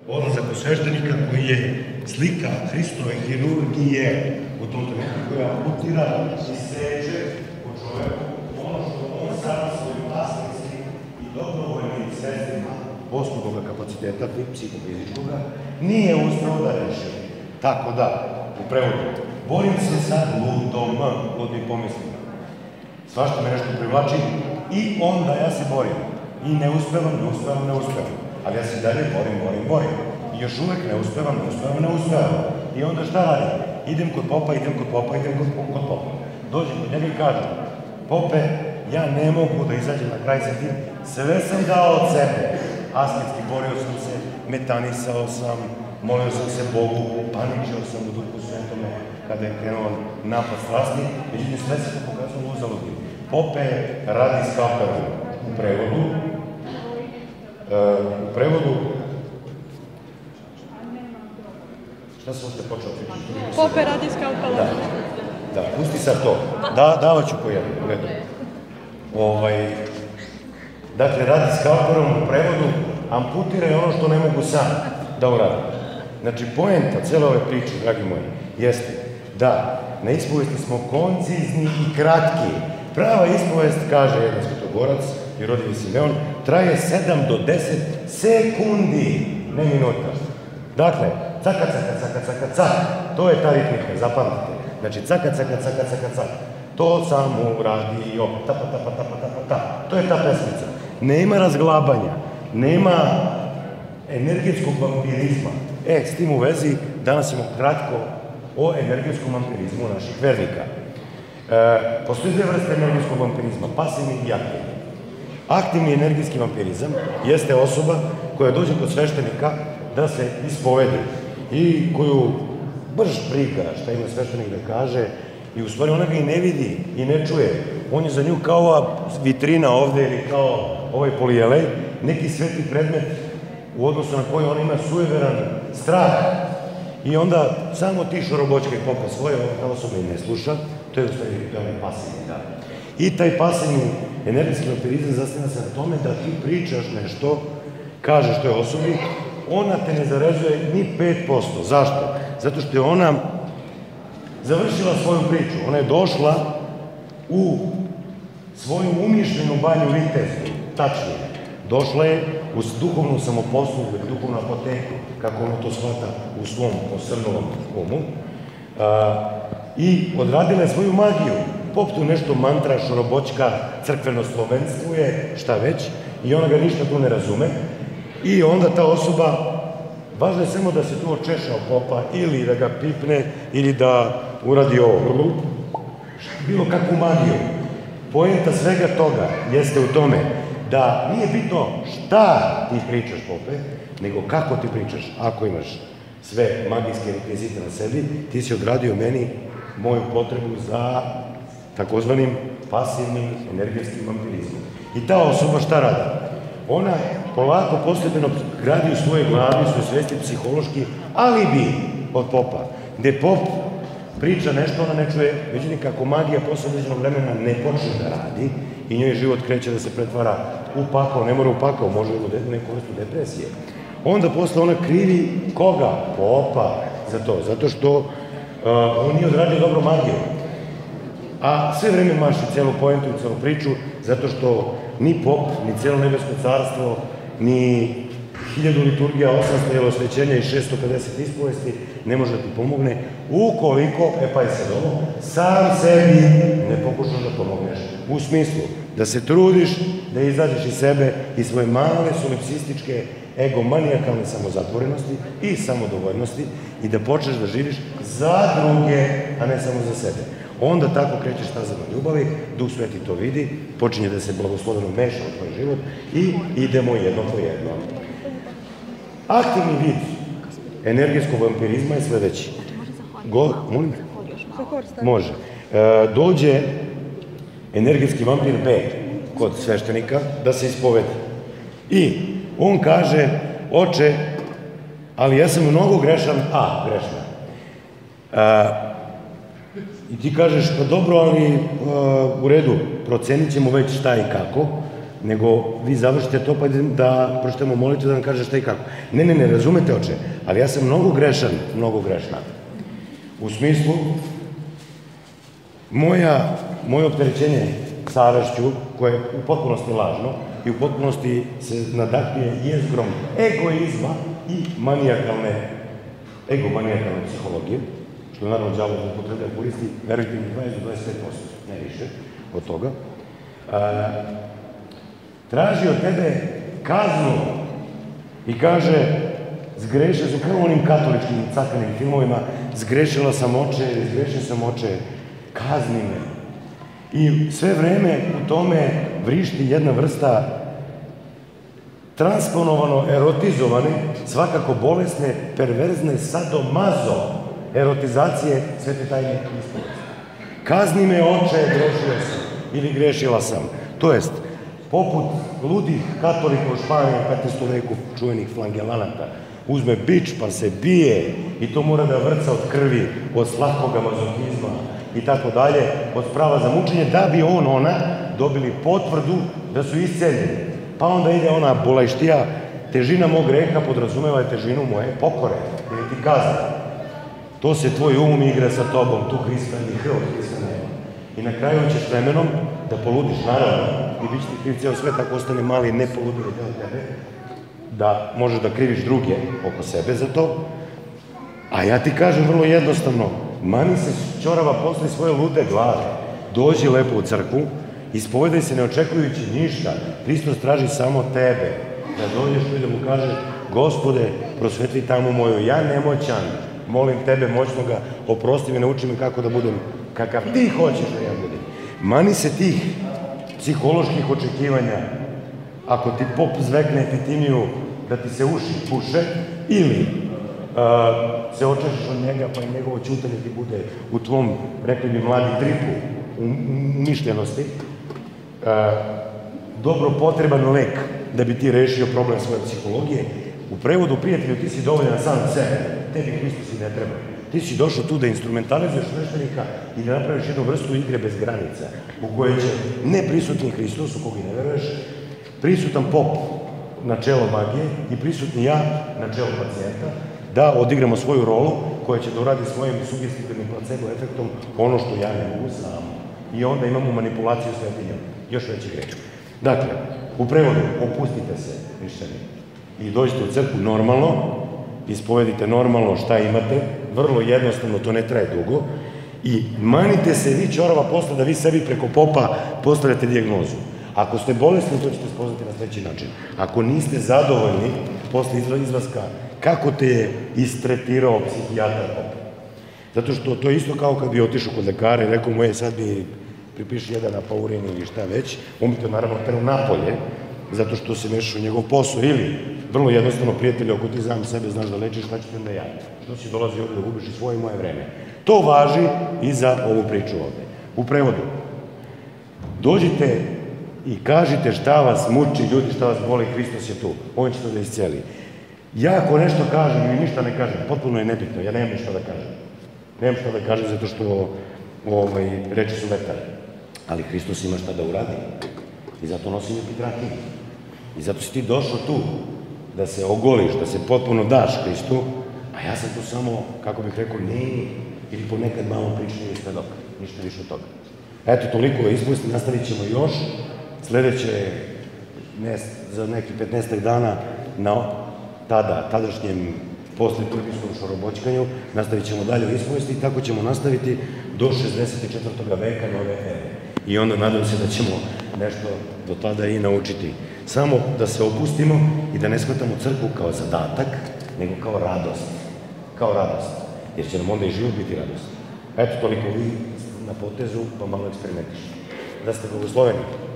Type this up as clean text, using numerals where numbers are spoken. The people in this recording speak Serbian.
Odlazak u sveštenika koji je slika Hristove hirurgije u tom trenutku koja amputira i seče u čoveku ono što on sam svojim pasnici i dobrovoljnim sredstvima poslovnog kapaciteta, psihofizičkoga, nije uspeo da reši. Tako da, u prevodu, borim se sa ludom, ludnim pomislima. Svašta me nešto privlači i onda ja se borim. I ne uspevam. Ali ja se dalje borim. I još uvek ne uspevam. I onda šta radim? Idem kod popa. Dođem kod njega i kažem, pope, ja ne mogu da izađem na kraj sa tim, sve sam dao od sebe. Asketski borio sam se, metanisao sam, molio sam se Bogu, paničio sam u Duhu Svetome kada je krenuo napad strasti, međutim sve se to pokazalo uzaludnim. Pope radi skalperom u prevodu, šta se ušte počeo pričati? Pope radi skalperom. Da, pusti sad to. Davat ću po jednu, u redu. Dakle, radi skalperom u prevodu, amputira je ono što ne mogu sam da uradim. Znači, poenta cele ove priče, dragi moji, jeste da na ispovesti smo koncizni i kratki. Prava ispovest, kaže jedan svetogorac, Jerodivi Simeon, traje 7 do 10 sekundi, ne minuta. Dakle, caka, to je ta ritmika, zapamtite. Znači, caka, to samo radi, tapa, to je ta pesmica. Nema razglabanja, nema energetskog vampirizma. S tim u vezi, danas ćemo kratko o energetskom vampirizmu naših vernika. Postoji dve vrste energetskog vampirizma, pasivni i aktivni. Aktivni energetski vampirizam jeste osoba koja dođe kod sveštenika da se ispovedi i koju brž briga šta ima sveštenik da kaže i u stvari ona ga i ne vidi i ne čuje. On je za nju kao ova vitrina ovde ili kao ovaj polijelej, neki sveti predmet u odnosu na koji on ima sujeveran strah i onda samo ti šorobočke popa svoje, ta osoba i ne sluša, to je u stvari pasivni, da. I taj pasivni energetski vampirizam zasniva se na tome da ti pričaš nešto, kažeš toj osobi, ona te ne zarezuje ni 5%. Zašto? Zato što je ona završila svoju priču. Ona je došla u svoju umišljenu banju vitezu, tačnije. Došla je u duhovnu samoposlugu, duhovnu apoteku, kako ona to shvata u svom posrnulom umu, i odradila je svoju magiju. Pop tu nešto mantra, šorobočka, crkveno slovenstuje, šta već, i ona ga ništa tu ne razume. I onda ta osoba, važno je samo da se tu očeša od popa, ili da ga pipne, ili da uradi ovo, bilo kakvu magiju. Poenta svega toga jeste u tome da nije bitno šta ti pričaš, pope, nego kako ti pričaš. Ako imaš sve magijske rekvizite na sebi, ti si odradio meni moju potrebu za takozvanim pasivnim energetskim vampirizmom. I ta osoba šta radi? Ona polako, postepeno gradi u svojoj glavi, svoj svesti psihološki alibi od popa, gde pop priča nešto, ona ne čuje, međutim kako magija posle određenog vremena ne počne da radi i njoj život kreće da se pretvara u pakao, ne mora u pakao, može u neku vrstu depresije. Onda posle ona krivi koga? Popa za to, zato što on nije odradio dobro magiju. A sve vreme maši celu poentu i celu priču, zato što ni pop, ni celo nebesko carstvo, ni 1000 liturgija, 800 jelosvećenja i 650 ispovesti ne može da ti pomogne ukoliko, pa je sad ovo, sam sebi ne pokušaš da pomogneš. U smislu da se trudiš da izađeš iz sebe i svoje male solipsističke egomanijakalne samozatvorenosti i samodovoljnosti i da počneš da živiš za druge, a ne samo za sebe. Onda tako krećeš stazama ljubavi, Duh Sveti to vidi, počinje da se blagosloveno meša u tvoj život i idemo jedno po jedno. Aktivni vid energetskog vampirizma je sledeći. Molim? Može. Dođe energetski vampir B kod sveštenika da se ispovedi. I on kaže, oče, ali ja sam mnogo grešan, grešna. I ti kažeš, pa dobro, ali u redu, procenit ćemo već šta i kako, nego vi završite to pa da pročitamo molitvu da nam kaže šta i kako. Ne, razumete oče, ali ja sam mnogo grešan, mnogo grešna. U smislu, moje opterećenje savešću, koje je u potpunosti lažno i u potpunosti se nadahnije jezgrom egoizma i egomanijakalne psihologije, što naravno đavo upotrebljava koristi, verujte mi, 20 do 25%, ne više od toga, traži od tebe kaznu i kaže, zgrešio sam, kao onim katoličkim cakanim filmovima, zgrešio sam oče, kazni me. I sve vreme u tome vrišti jedna vrsta transponovano erotizovane, svakako bolesne, perverzne, sadomazo erotizacije svete tajne ispovesti. Kazni me oče, grešio sam ili grešila sam. To jest, poput ludih katolika u Španiji u 15. veku čuvenih flangelanata, uzme bič pa se bije i to mora da vrca od krvi, od slatkog mazohizma i tako dalje, od sprava za mučenje, da bi ona dobili potvrdu da su isceljeni. Pa onda ide ona bolajštija, težina mog greha podrazumeva težinu moje pokore, ili ti kazna. To se tvoj igra sa tobom, tu Hrista ni Hrvat Hrista nema. I na kraju ćeš vremenom da poludiš, naravno, i bit će ti kriv cijel svet ako ostane mali ne poludili deo tebe, da možeš da kriviš druge oko sebe za to. A ja ti kažem vrlo jednostavno, mani se ćorava posle svoje lude glave, dođi lepo u crkvu, ispovedaj se ne očekujući ništa, Hristos traži samo tebe, da dođeš tu i da mu kažeš, Gospode, prosvetli tamo moju, ja nemoćan, molim tebe moćnoga, oprosti me, nauči me kako da budem kakav ti hoćeš da ja budem. Mani se tih psiholoških očekivanja, ako ti pop zvekne epitimiju da ti se uši puše, ili se očešiš od njega pa i njegovo ćutanje ti bude u tvom, rekli bi mladi, tripu mišljenosti, dobro potreban lek da bi ti rešio problem svoje psihologije. U prevodu, prijatelju, ti si dovoljan sam sebe, tebi Hristos i ne treba. Ti si došao tu da instrumentalizuješ sveštenika i da napraviš jednu vrstu igre bez granica, u kojoj će neprisutni Hristos, u koga i ne veruješ, prisutan pop na čelo magije i prisutni ja na čelo pacijenta, da odigramo svoju rolu koja će da uradi svojim sugestivnim placebo efektom ono što ja ne mogu sam. I onda imamo manipulaciju svetinjom. Još veći greh. Dakle, u prevodu, opustite se, hrišćani, i dođite u crkvu normalno, ispovedite normalno šta imate, vrlo jednostavno, to ne traje dugo, i manite se vi ćorava posle da vi sebi preko popa postavljate dijagnozu. Ako ste bolesni, to ćete spoznati na sledeći način. Ako niste zadovoljni posle izlaska, kako te je istretirao psihijatar pop? Zato što to je isto kao kad bi otišao kod lekara i rekao mu, sad mi pripiši jedan apaurin ili šta već, on bi to naravno tero napolje, zato što se mešaš u njegov posao, ili vrlo jednostavno, prijatelju, ako ti znam sebe znaš da lečiš, šta ću ti onda ja? Što si dolazi ovdje da gubiš i svoje i moje vreme? To važi i za ovu priču ovdje. U prevodu, dođite i kažite šta vas muči, ljudi, šta vas boli, Hristos je tu, on će to da isceli. Ja ako nešto kažem ili ništa ne kažem, potpuno je nebitno, ja nemam ništa da kažem. Nemam šta da kažem zato što reči su vetar, ali Hristos ima šta da uradi i zato nosim epitrakiju. I zato si ti došao tu da se ogoliš, da se potpuno daš Hristu, a ja sam tu samo, kako bih rekao, nemi ili ponekad malo prični ili svedok, ništa više od toga. Eto, toliko je ispovesti, nastavit ćemo još. Sledeće, za neki 15 dana, na tadašnjem posle-turbijskom šoroboćkanju, nastavit ćemo dalje u ispovesti i tako ćemo nastaviti do 64. veka nove ere. I onda nadam se da ćemo nešto do tada i naučiti. Samo da se opustimo i da ne shvatamo crkvu kao zadatak, nego kao radost. Kao radost. Jer će nam onda i život biti radost. Eto, toliko vi na potezu, pa malo eksperimentiš. Da ste blagosloveni.